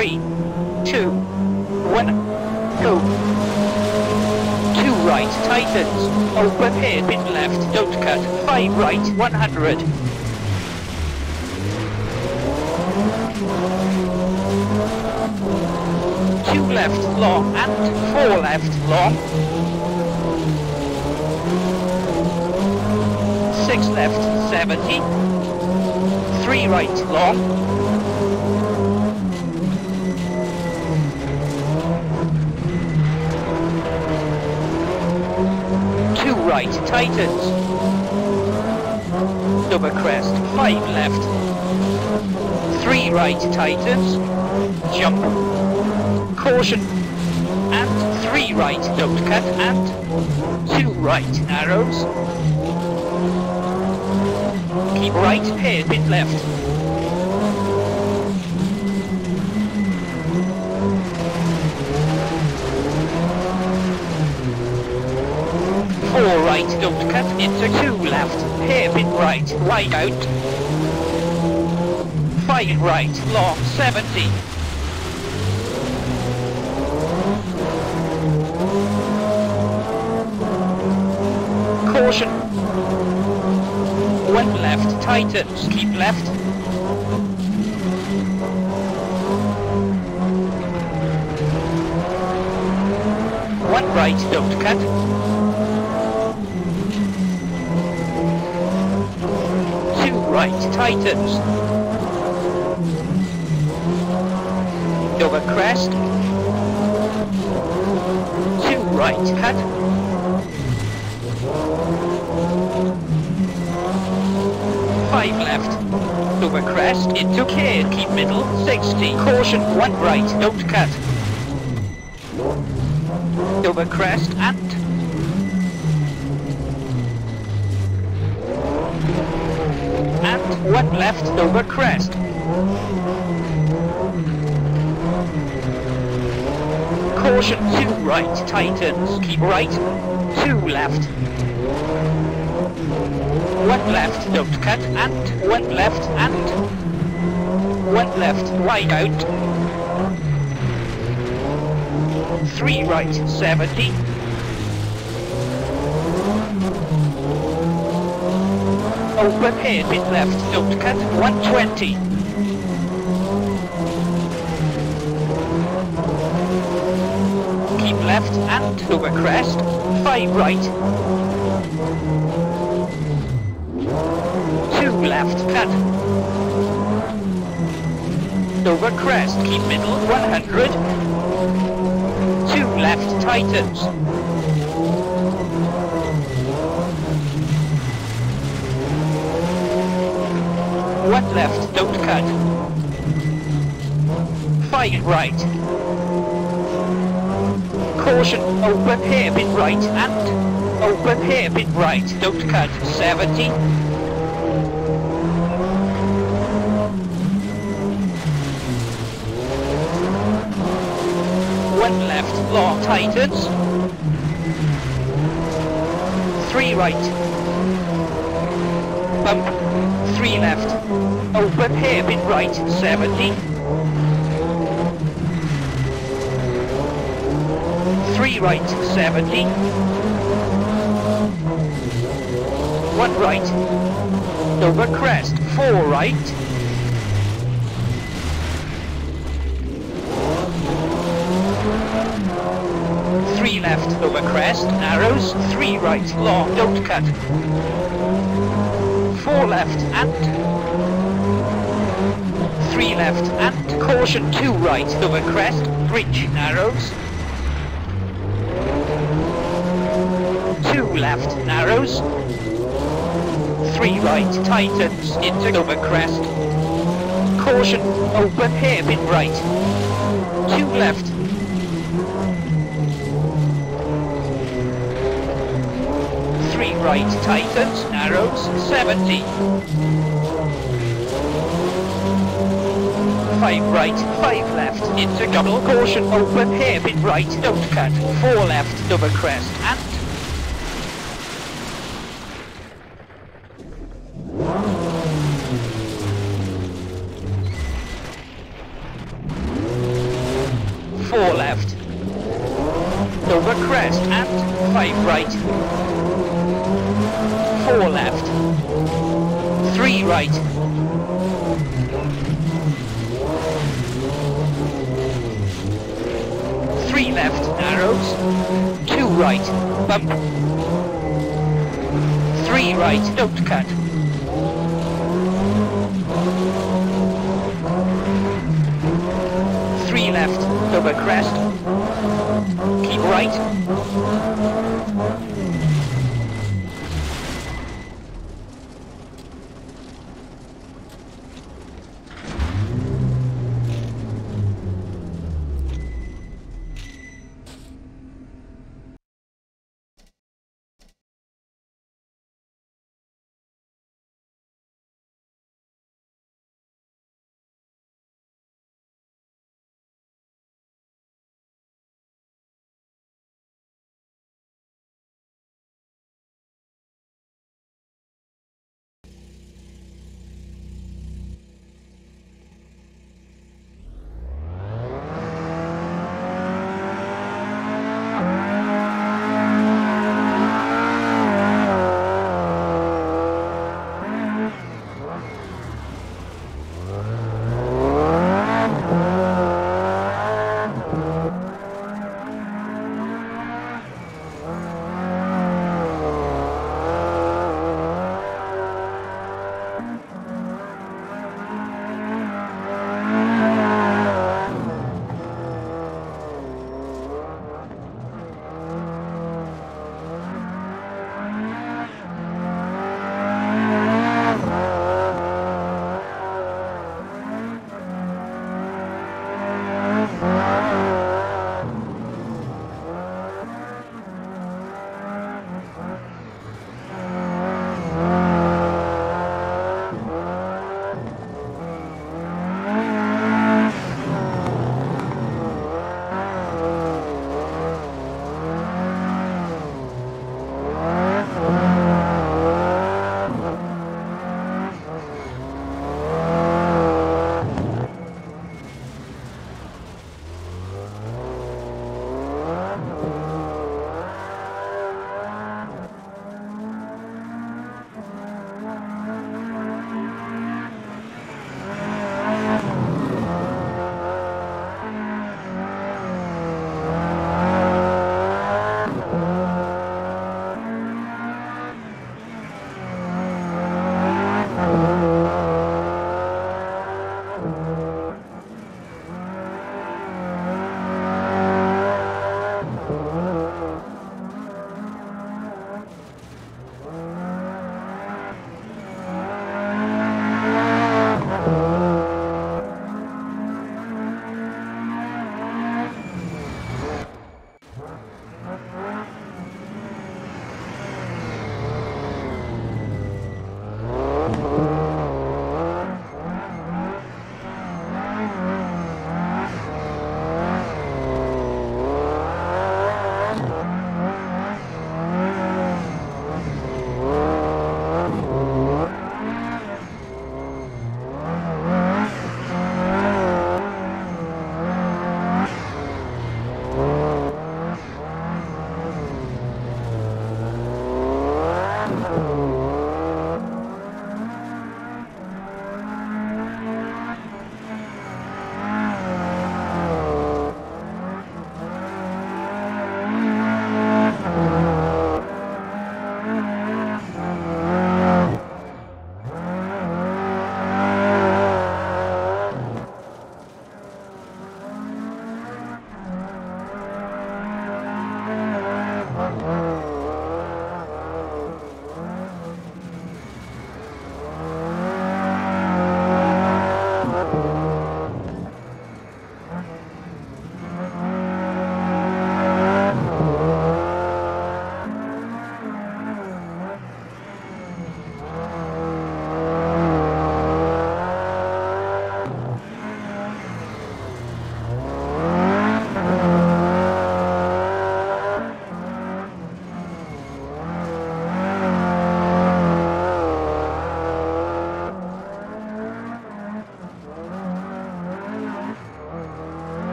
3, 2, 1, go. 2 right, tightens, open hairpin left, don't cut, 5 right, 100. 2 left, long, and 4 left, long. 6 left, 70. 3 right, long. 2 right, tightens. Double crest, 5 left. 3 right, tightens. Jump. Caution. And 3 right, don't cut. And 2 right, narrows. Keep right, hairpin left. 4 right, don't cut, into 2 left, hairpin right, wide out. 5 right, long, 70. 1 left, tightens, keep left. 1 right, don't cut. 2 right, tightens. Over crest. 2 right, cut. 5 left. Over crest, into care, keep middle, 60. Caution, 1 right, don't cut. Over crest and 1 left, over crest. Caution, 2 right, tightens, keep right. 2 left. 1 left, don't cut, and 1 left, and 1 left, wide out. 3 right, 70. 1 hairpin left, don't cut, 120. 2 left and over crest, 5 right. 2 left, cut. Over crest, keep middle, 100. 2 left, tightens. 1 left, don't cut. 5 right. Caution, open hairpin right and open hairpin right, don't cut, 70. 1 left, long, tightens. 3 right. Bump, 3 left. Open hairpin right, 70. 3 right, 70. 1 right. Over crest, 4 right. 3 left, over crest, narrows, 3 right, long, don't cut. 4 left and 3 left and caution, 2 right, over crest, bridge, narrows. 2 left, narrows. 3 right, tightens, into over crest. Caution, open hairpin right. 2 left. 3 right, tightens, narrows, 70. 5 right, 5 left, into double, caution, open hairpin right, don't cut. 4 left, double crest, and left, 5 right, 4 left, 3 right, 3 left, narrows, 2 right, bump, 3 right, don't cut, 3 left, over crest, keep right,